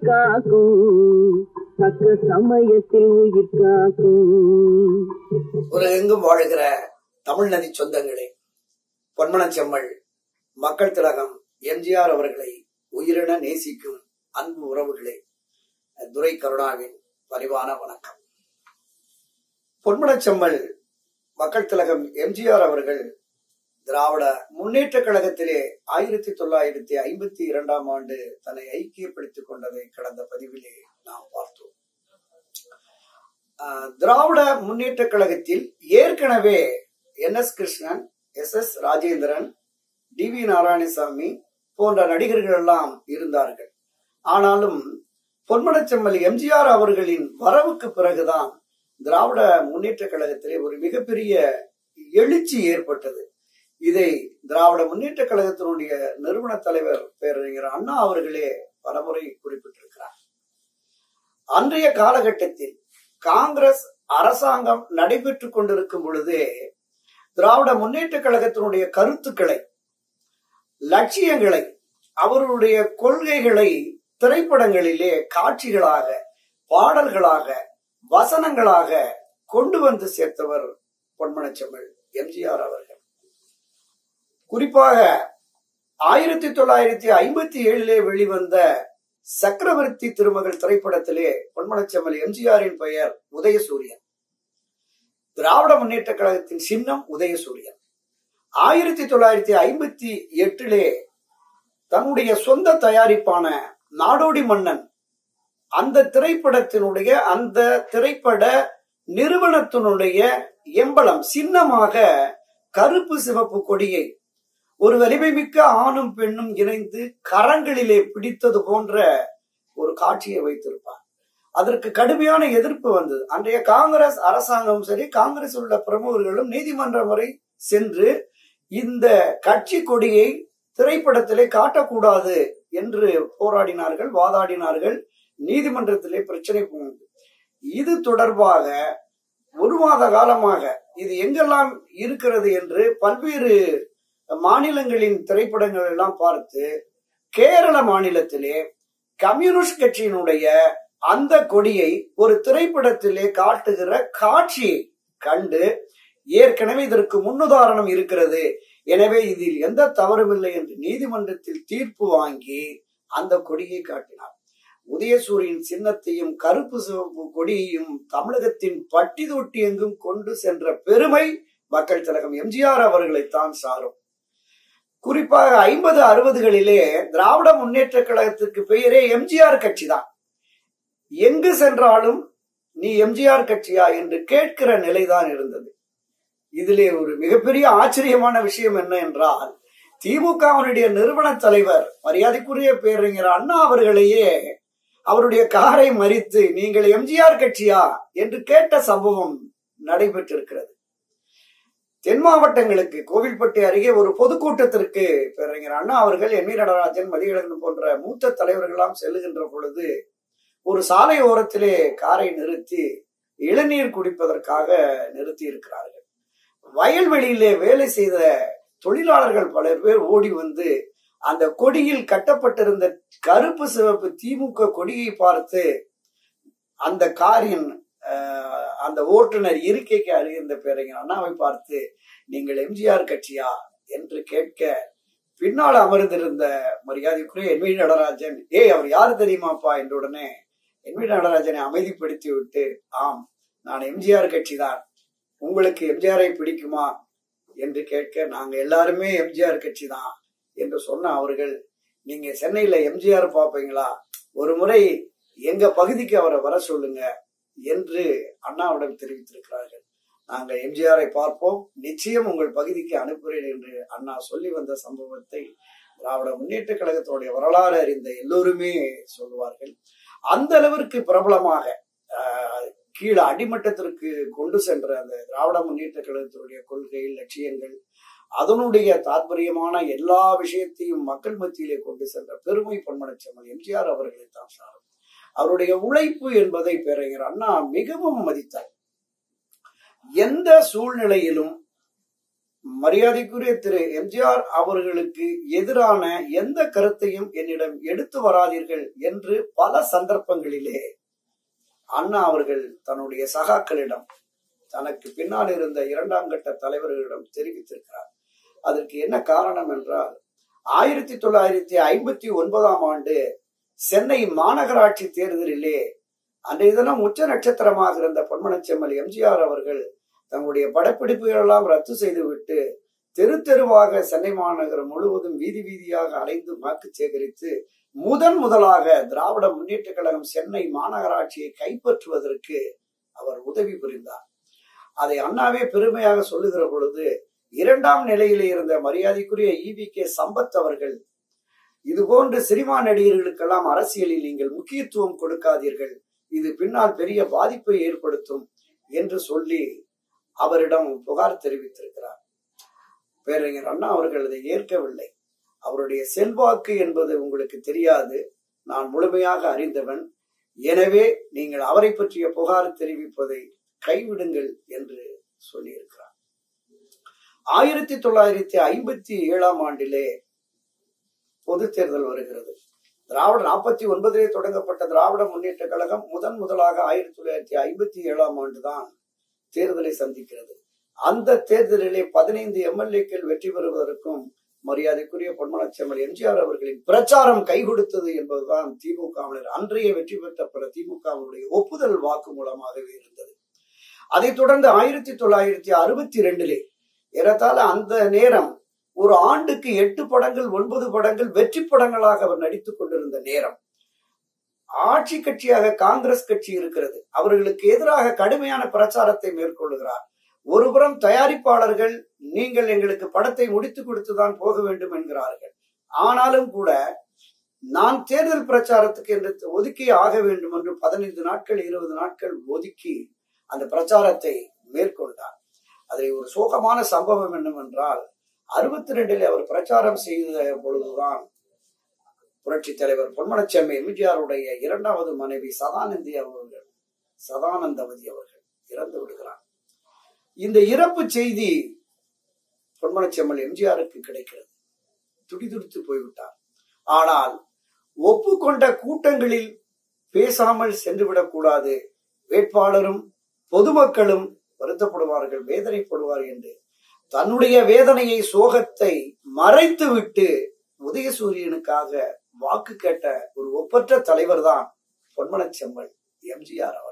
உயிர் காக்கும், தக்க சமயத்தில் உயிர் காக்கும். உலகெங்கும் வாழ்கிற தமிழ் நதி சொந்தங்களே, பொன்மனச்செம்மல் மக்கள் திலகம் எம்ஜிஆர் அவர்களை உயிரென நேசிக்கும் அன்பு உறவுகளே, துரை கருணாவின் பரிவான வணக்கம். பொன்மனச்செம்மல் மக்கள் திலகம் எம்ஜிஆர் அவர்கள் திராவிட முன்னேற்ற கழகத்திலே 1952 ஆண்டு தன்னை ஐக்கியப்படுத்திக் கொண்டதை கடந்த பதிவிலே நாம் பார்த்தோம். திராவிட முன்னேற்ற கழகத்தில் ஏற்கனவே NS Krishnan, SS Rajendran, DV Narayanasamy போன்ற நடிகர்கள் எல்லாம் இருந்தார்கள். ஆனாலும் பொன்மனச்செம்மல் எம்ஜிஆர் அவர்களின் வரவுக்கு பிறகுதான் திராவிட முன்னேற்ற கழகத்திலே ஒரு மிகப்பெரிய எழுச்சி ஏற்பட்டது. இதை திராவிட முன்னேற்ற கழகத்தினுடைய நிறுவன தலைவர் பேரறிஞர் அண்ணா அவர்களே பலமுறை குறிப்பிட்டிருக்கிறார். அன்றைய காலகட்டத்தில் காங்கிரஸ் அரசாங்கம் நடைபெற்றுக் கொண்டிருக்கும் பொழுதே திராவிட முன்னேற்ற கழகத்தினுடைய கருத்துக்களை, லட்சியங்களை, அவர்களுடைய கொள்கைகளை திரைப்படங்களிலே காட்சிகளாக, பாடல்களாக, வசனங்களாக கொண்டு வந்து சேர்த்தவர் பொன்மனச்செம்மல் எம்ஜிஆர் அவர்கள். குறிப்பாக 1957 வெளிவந்த சக்கரவர்த்தி திருமகள் திரைப்படத்திலே பொன்மனச்செம்மல் எம்ஜிஆரின் பெயர் உதயசூரியன். திராவிட முன்னேற்ற கழகத்தின் சின்னம் உதயசூரியன். 1958 தன்னுடைய சொந்த தயாரிப்பான நாடோடி மன்னன் அந்த திரைப்படத்தினுடைய அந்த திரைப்பட நிறுவனத்தினுடைய எம்பளம் சின்னமாக கருப்பு சிவப்பு கொடியை ஒரு வலிமை மிக்க ஆணும் பெண்ணும் இணைந்து கரங்களிலே பிடித்தது போன்ற ஒரு காட்சியை வைத்திருப்பார். அதற்கு கடுமையான எதிர்ப்பு வந்தது. அன்றைய காங்கிரஸ் அரசாங்கமும் சரி, காங்கிரஸ் உள்ள பிரமுகர்களும் நீதிமன்றம் வரை சென்று இந்த கட்சி கொடியை திரைப்படத்திலே காட்டக்கூடாது என்று போராடினார்கள், வாதாடினார்கள். நீதிமன்றத்திலே பிரச்சனை போனது. இது தொடர்பாக ஒரு மாத காலமாக இது எங்கெல்லாம் இருக்கிறது என்று பல்வேறு மாநிலங்களின் திரைப்படங்கள் எல்லாம் பார்த்து கேரள மாநிலத்திலே கம்யூனிஸ்ட் கட்சியினுடைய அந்த கொடியை ஒரு திரைப்படத்திலே காட்டுகிற காட்சியை கண்டு ஏற்கனவே இதற்கு முன்னுதாரணம் இருக்கிறது, எனவே இதில் எந்த தவறும் இல்லை என்று நீதிமன்றத்தில் தீர்ப்பு வாங்கி அந்த கொடியை காட்டினார். உதயசூரியன் சின்னத்தையும் கருப்பு சிவப்பு கொடியையும் தமிழகத்தின் பட்டி தொட்டி எங்கும் கொண்டு சென்ற பெருமை மக்கள் திலகம் எம்ஜிஆர் அவர்களைத்தான் சாரும். குறிப்பாக 50-60களிலே திராவிட முன்னேற்ற கழகத்திற்கு பெயரே எம்ஜிஆர் கட்சி தான். எங்கு சென்றாலும் நீ எம்ஜிஆர் கட்சியா என்று கேட்கிற நிலைதான் இருந்தது. இதிலே ஒரு மிகப்பெரிய ஆச்சரியமான விஷயம் என்ன என்றால், திமுகவினுடைய நிறுவன தலைவர் மரியாதைக்குரிய பேரறிஞர் அண்ணா அவர்களையே அவருடைய காரை மறித்து நீங்கள் எம்ஜிஆர் கட்சியா என்று கேட்ட சம்பவம் நடைபெற்றிருக்கிறது. தென் மாவட்டங்களுக்கு கோவில்பட்டி அருகே ஒரு பொதுக்கூட்டத்திற்கு பேரறிஞர் அண்ணா அவர்கள், என் வி நடராஜன், மதியழகன் போன்ற மூத்த தலைவர்களாம் செல்லுகின்ற பொழுது ஒரு சாலை ஓரத்திலே காரை நிறுத்தி இளநீர் குடிப்பதற்காக நிறுத்தி இருக்கிறார்கள். வயல்வெளியிலே வேலை செய்த தொழிலாளர்கள் பலர் பேர் ஓடி வந்து அந்த கொடியில் கட்டப்பட்டிருந்த கருப்பு சிவப்பு திமுக கொடியை பார்த்து அந்த காரின் அந்த ஓட்டுநர் இருக்கைக்கு அருகிருந்த பேரறிஞர் அண்ணாவை பார்த்து நீங்கள் எம்ஜிஆர் கட்சியா என்று கேட்க, பின்னால் அமர்ந்திருந்த மரியாதைக்குரிய என் வி நடராஜன், அவர் யாரு தெரியுமாப்பா என்ற உடனே என் வி நடராஜனை அமைதிப்படுத்தி விட்டு, ஆம் நான் எம்ஜிஆர் கட்சி தான், உங்களுக்கு எம்ஜிஆரை பிடிக்குமா என்று கேட்க, நாங்க எல்லாருமே எம்ஜிஆர் கட்சி தான் என்று சொன்ன அவர்கள், நீங்க சென்னையில எம்ஜிஆர் பாப்பீங்களா, ஒரு முறை எங்க பகுதிக்கு அவரை வர சொல்லுங்க என்று அண்ணாவிடம் தெரிவித்திருக்கிறார்கள். நாங்கள் எம்ஜிஆரை பார்ப்போம், நிச்சயம் உங்கள் பகுதிக்கு அனுப்புகிறேன் என்று அண்ணா சொல்லி வந்த சம்பவத்தை திராவிட முன்னேற்ற கழகத்தினுடைய வரலாறு அறிந்த எல்லோருமே சொல்லுவார்கள். அந்த அளவிற்கு பிரபலமாக கீழே அடிமட்டத்திற்கு கொண்டு சென்ற அந்த திராவிட முன்னேற்ற கழகத்தினுடைய கொள்கை, லட்சியங்கள், அதனுடைய தாற்பயமான எல்லா விஷயத்தையும் மக்கள் மத்தியிலே கொண்டு சென்ற பெருமை பொன்மனச்செம்மல் எம்ஜிஆர் அவர்களை தான் சாரும். அவருடைய உழைப்பு என்பதை பேரறிஞர் அண்ணா மிகவும் மதித்தார். எந்த சூழ்நிலையிலும் மரியாதைக்குரிய திரு எம்ஜிஆர் அவர்களுக்கு எதிரான எந்த கருத்தையும் என்னிடம் எடுத்து வராதீர்கள் என்று பல சந்தர்ப்பங்களிலே அண்ணா அவர்கள் தன்னுடைய சகாக்களிடம், தனக்கு பின்னால் இருந்த இரண்டாம் கட்ட தலைவர்களிடம் தெரிவித்திருக்கிறார். அதற்கு என்ன காரணம் என்றால், 1959 ஆண்டு சென்னை மாநகராட்சி தேர்தலிலே அன்றைய தினம் உச்ச நட்சத்திரமாக இருந்த பொன்மனச்செம்மல் எம்ஜிஆர் அவர்கள் தங்களுடைய படப்பிடிப்புகள் எல்லாம் ரத்து செய்துவிட்டு தெரு தெருவாக சென்னை மாநகரம் முழுவதும் வீதி வீதியாக அலைந்து வாக்கு சேகரித்து முதலாக திராவிட முன்னேற்ற கழகம் சென்னை மாநகராட்சியை கைப்பற்றுவதற்கு அவர் உதவி புரிந்தார். அதை அண்ணாவே பெருமையாக சொல்லுகிற பொழுது, இரண்டாம் நிலையிலே இருந்த மரியாதைக்குரிய EVK சம்பத் அவர்கள், இது போன்ற சினிமா நடிகர்களுக்கெல்லாம் அரசியலில் நீங்கள் முக்கியத்துவம் கொடுக்காதீர்கள், இது பின்னால் பெரிய பாதிப்பை ஏற்படுத்தும் என்று சொல்லி அவரிடம் புகார் தெரிவித்திருக்கிறார். பேரறிஞர் அண்ணா அவர்கள் அதை ஏற்கவில்லை. அவருடைய செல்வாக்கு என்பது உங்களுக்கு தெரியாது, நான் முழுமையாக அறிந்தவன், எனவே நீங்கள் அவரை பற்றிய புகார் தெரிவிப்பதை கைவிடுங்கள் என்று சொல்லியிருக்கிறார். 1957 ஆண்டிலே பொது தேர்தல் வருகிறது. திராவிட 49 தொடங்கப்பட்ட திராவிட முன்னேற்ற கழகம் முதலாக 1957 ஆண்டுதான் தேர்தலை சந்திக்கிறது. அந்த தேர்தலிலே 15 MLAக்கள் வெற்றி பெறுவதற்கும் மரியாதைக்குரிய பொன்மனச்செம்மல் எம்ஜிஆர் அவர்களின் பிரச்சாரம் கை கொடுத்தது என்பதுதான் திமுகவினர் அன்றைய வெற்றி பெற்ற பிற திமுகவினுடைய ஒப்புதல் வாக்கு மூலமாகவே இருந்தது. அதைத் தொடர்ந்து 1962 ஏறத்தாழ அந்த நேரம் ஒரு ஆண்டுக்கு 8 படங்கள் 9 படங்கள் வெற்றி படங்களாக அவர் நடித்துக் கொண்டிருந்த நேரம். ஆட்சி கட்சியாக காங்கிரஸ் கட்சி இருக்கிறது. அவர்களுக்கு எதிராக கடுமையான பிரச்சாரத்தை மேற்கொள்கிறார். ஒருபுறம் தயாரிப்பாளர்கள், நீங்கள் எங்களுக்கு படத்தை முடித்து கொடுத்துதான் போக வேண்டும் என்கிறார்கள். ஆனாலும் கூட நான் தேர்தல் பிரச்சாரத்துக்கு என்று ஒதுக்கி ஆக வேண்டும் என்று 15 நாட்கள் 20 நாட்கள் ஒதுக்கி அந்த பிரச்சாரத்தை மேற்கொண்டார். அதில் ஒரு சோகமான சம்பவம் என்னவென்றால், 62 அவர் பிரச்சாரம் செய்த பொழுதுதான் புரட்சி தலைவர் பொன்மனச்செம்மல் எம்ஜிஆருடைய இரண்டாவது மனைவி சதானந்தவதி அவர்கள் இறந்து விடுகிறார். இந்த இறப்பு செய்தி பொன்மனச்செம்மல் எம்ஜிஆருக்கு கிடைக்கிறது. துடிதுடித்து போய்விட்டார். ஆனால் ஒப்புக்கொண்ட கூட்டங்களில் பேசாமல் சென்றுவிடக் கூடாது, வேட்பாளரும் பொதுமக்களும் வருத்தப்படுவார்கள், வேதனைப்படுவார் என்று தன்னுடைய வேதனையை, சோகத்தை மறைத்து விட்டு உதயசூரியனுக்காக வாக்கு கேட்ட ஒரு ஒப்பற்ற தலைவர் தான் பொன்மனச்செம்மல் எம்ஜிஆர் அவர்.